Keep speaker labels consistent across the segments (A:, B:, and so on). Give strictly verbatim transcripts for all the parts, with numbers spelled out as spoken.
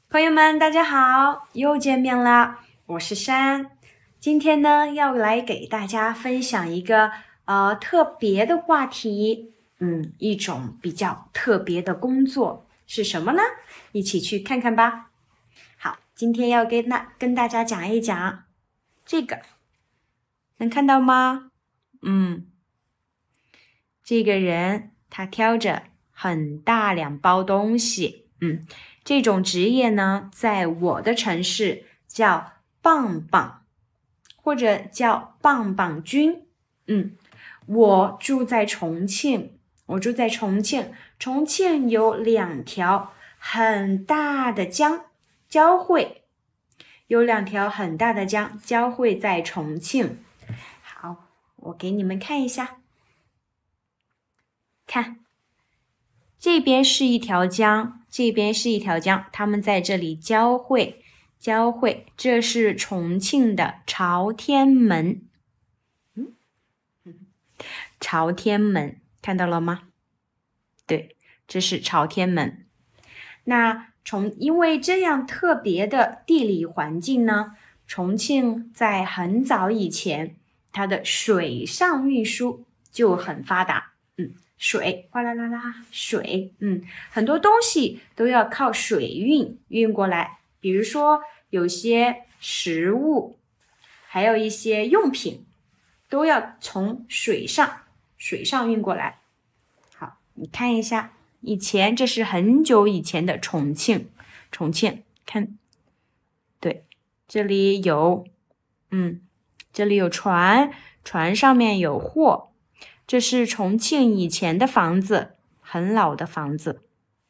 A: 朋友们，大家好，又见面啦！我是珊，今天呢要来给大家分享一个呃特别的话题，嗯，一种比较特别的工作是什么呢？一起去看看吧。好，今天要跟大跟大家讲一讲这个，能看到吗？嗯，这个人他挑着很大两包东西，嗯。这种职业呢，在我的城市叫棒棒，或者叫棒棒军。嗯，我住在重庆，我住在重庆，重庆有两条很大的江交汇，有两条很大的江交汇在重庆。好，我给你们看一下，看。这边是一条江，这边是一条江，它们在这里交汇，交汇。这是重庆的朝天门，嗯，朝天门看到了吗？对，这是朝天门。那重因为这样特别的地理环境呢，重庆在很早以前，它的水上运输就很发达，嗯。水，哗啦啦啦，水，嗯，很多东西都要靠水运运过来，比如说有些食物，还有一些用品，都要从水上水上运过来。好，你看一下，以前这是很久以前的重庆，重庆，看，对，这里有，嗯，这里有船，船上面有货。这是重庆以前的房子，很老的房子。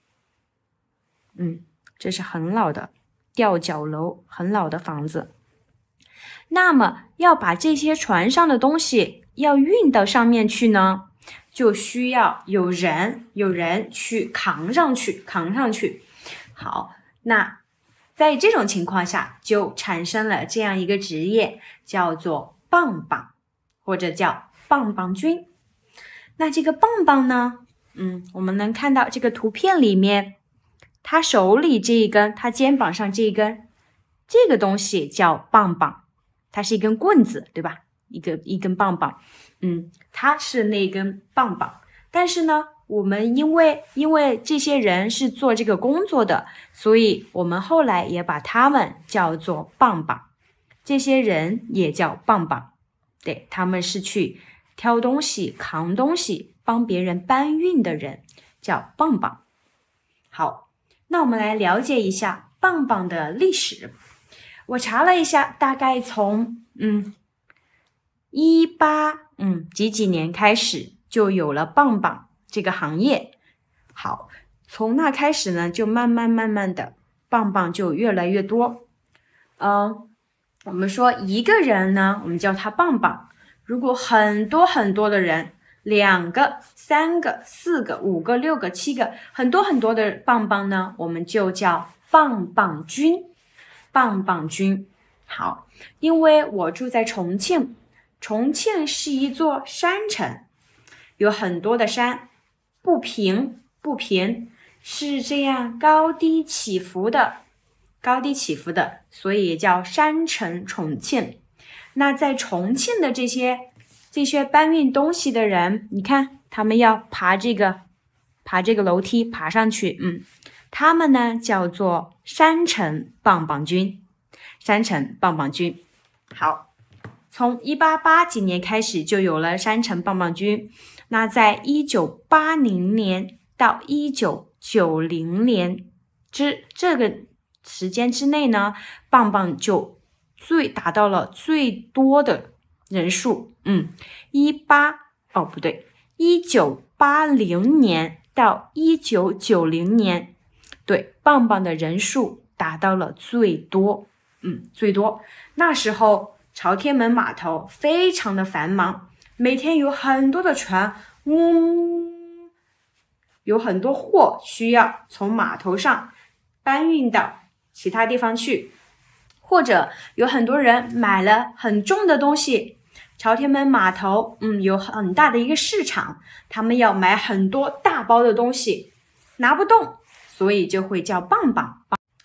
A: 嗯，这是很老的吊脚楼，很老的房子。那么要把这些船上的东西要运到上面去呢，就需要有人，有人去扛上去，扛上去。好，那在这种情况下，就产生了这样一个职业，叫做棒棒，或者叫棒棒军。那这个棒棒呢，嗯，我们能看到这个图片里面，他手里这一根，他肩膀上这一根，这个东西叫棒棒，它是一根棍子，对吧？一个一根棒棒，嗯，它是那根棒棒。但是呢，我们因为因为这些人是做这个工作的，所以我们后来也把他们叫做棒棒。这些人也叫棒棒，对，他们是去挑东西、扛东西、帮别人搬运的人叫棒棒。好，那我们来了解一下棒棒的历史。我查了一下，大概从嗯一八嗯几几年开始就有了棒棒这个行业。好，从那开始呢，就慢慢慢慢的棒棒就越来越多。嗯，我们说一个人呢，我们叫他棒棒。如果很多很多的人，两个、三个、四个、五个、六个、七个，很多很多的棒棒呢，我们就叫棒棒军。棒棒军。好，因为我住在重庆，重庆是一座山城，有很多的山，不平不平，是这样高低起伏的，高低起伏的，所以叫山城重庆。那在重庆的这些这些搬运东西的人，你看他们要爬这个爬这个楼梯爬上去，嗯，他们呢叫做山城棒棒军，山城棒棒军。好，从一八八几年开始就有了山城棒棒军。那在一九八零年到一九九零年之这个时间之内呢，棒棒就最达到了最多的人数，嗯，一八哦不对，一九八零年到一九九零年，对，棒棒的人数达到了最多，嗯，最多。那时候朝天门码头非常的繁忙，每天有很多的船，嗯，有很多货需要从码头上搬运到其他地方去。或者有很多人买了很重的东西，朝天门码头，嗯，有很大的一个市场，他们要买很多大包的东西，拿不动，所以就会叫棒棒。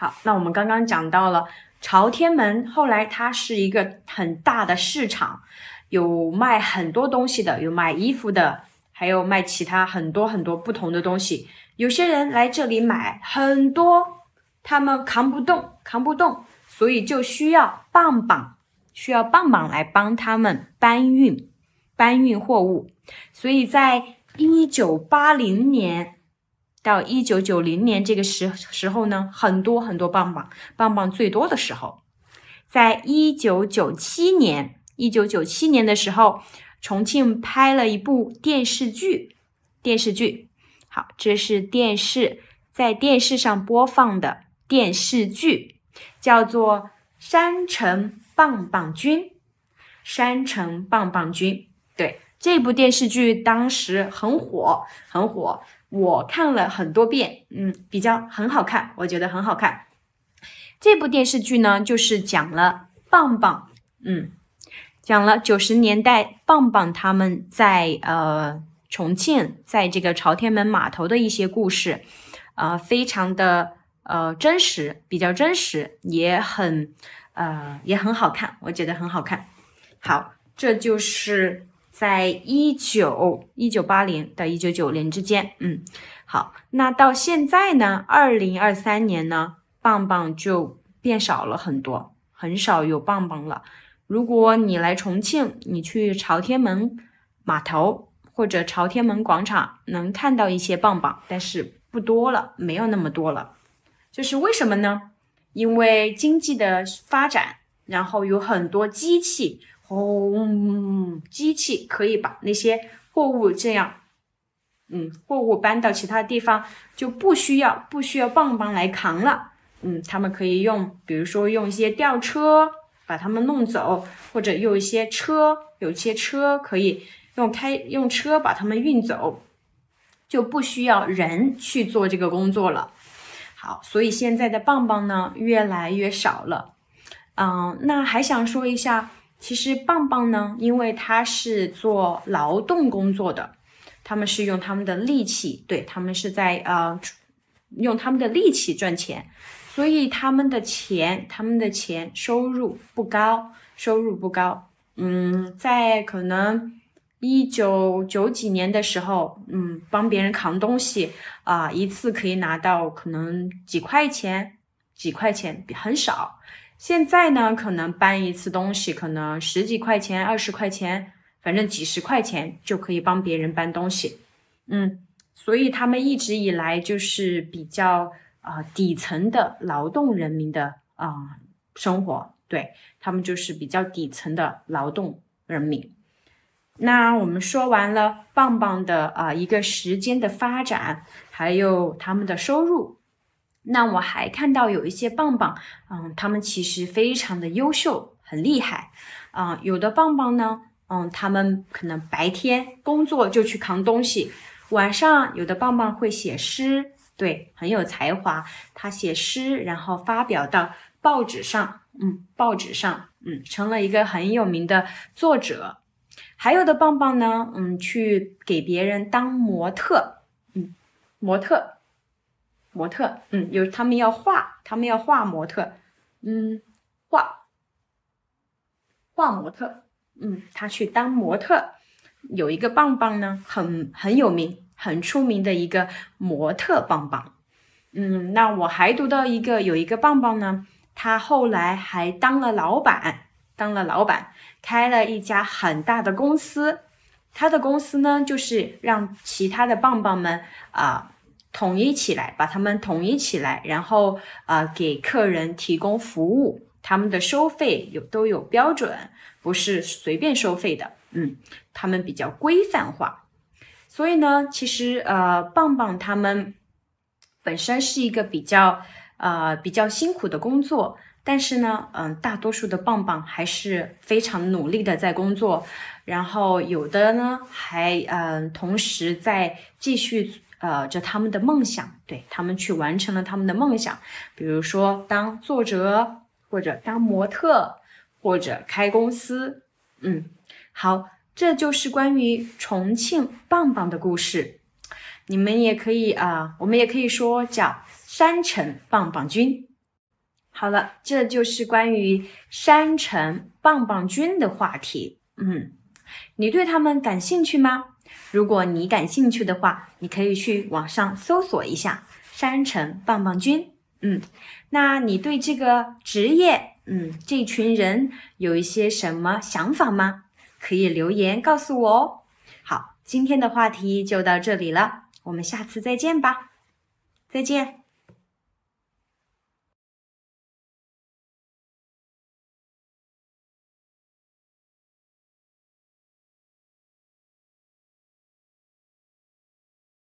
A: 好，那我们刚刚讲到了朝天门，后来它是一个很大的市场，有卖很多东西的，有卖衣服的，还有卖其他很多很多不同的东西。有些人来这里买很多，他们扛不动，扛不动，所以就需要棒棒，需要棒棒来帮他们搬运，搬运货物。所以在一九八零年到一九九零年这个时时候呢，很多很多棒棒，棒棒最多的时候。在一九九七年，一九九七年的时候，重庆拍了一部电视剧，电视剧。好，这是电视，在电视上播放的电视剧，叫做《山城棒棒军》。山城棒棒军，对，这部电视剧当时很火，很火，我看了很多遍，嗯，比较很好看，我觉得很好看。这部电视剧呢，就是讲了棒棒，嗯，讲了九十年代棒棒他们在呃。重庆在这个朝天门码头的一些故事，呃，非常的呃真实，比较真实，也很呃也很好看，我觉得很好看。好，这就是在一九一九八零到一九九零之间，嗯，好，那到现在呢，二零二三年呢，棒棒就变少了很多，很少有棒棒了。如果你来重庆，你去朝天门码头或者朝天门广场能看到一些棒棒，但是不多了，没有那么多了。这是为什么呢？因为经济的发展，然后有很多机器，轰，机器可以把那些货物这样，嗯，货物搬到其他地方，就不需要不需要棒棒来扛了。嗯，他们可以用，比如说用一些吊车把它们弄走，或者用一些车，有一些车可以。用开用车把它们运走，就不需要人去做这个工作了。好，所以现在的棒棒呢越来越少了。嗯，那还想说一下，其实棒棒呢，因为它是做劳动工作的，他们是用他们的力气，对，他们是在呃用他们的力气赚钱，所以他们的钱，他们的钱收入不高，收入不高。嗯，在可能一九九几年的时候，嗯，帮别人扛东西啊、呃，一次可以拿到可能几块钱，几块钱很少。现在呢，可能搬一次东西，可能十几块钱、二十块钱，反正几十块钱就可以帮别人搬东西。嗯，所以他们一直以来就是比较啊、呃、底层的劳动人民的啊、呃、生活，对，他们就是比较底层的劳动人民。那我们说完了棒棒的啊、呃、一个时间的发展，还有他们的收入。那我还看到有一些棒棒，嗯，他们其实非常的优秀，很厉害。啊、呃，有的棒棒呢，嗯，他们可能白天工作就去扛东西，晚上有的棒棒会写诗，对，很有才华。他写诗，然后发表到报纸上，嗯，报纸上，嗯，成了一个很有名的作者。还有的棒棒呢，嗯，去给别人当模特，嗯，模特，模特，嗯，有他们要画，他们要画模特，嗯，画，画模特，嗯，他去当模特。有一个棒棒呢，很很有名，很出名的一个模特棒棒。嗯，那我还读到一个，有一个棒棒呢，他后来还当了老板。当了老板，开了一家很大的公司。他的公司呢，就是让其他的棒棒们啊、呃、统一起来，把他们统一起来，然后啊、呃、给客人提供服务。他们的收费有都有标准，不是随便收费的。嗯，他们比较规范化。所以呢，其实呃棒棒他们本身是一个比较呃比较辛苦的工作。但是呢，嗯，大多数的棒棒还是非常努力的在工作，然后有的呢还嗯同时在继续呃着他们的梦想，对，他们去完成了他们的梦想，比如说当作者，或者当模特，或者开公司。嗯，好，这就是关于重庆棒棒的故事。你们也可以啊、呃，我们也可以说叫山城棒棒军。 好了，这就是关于山城棒棒菌的话题。嗯，你对他们感兴趣吗？如果你感兴趣的话，你可以去网上搜索一下山城棒棒菌。嗯，那你对这个职业，嗯，这群人有一些什么想法吗？可以留言告诉我哦。好，今天的话题就到这里了，我们下次再见吧。再见。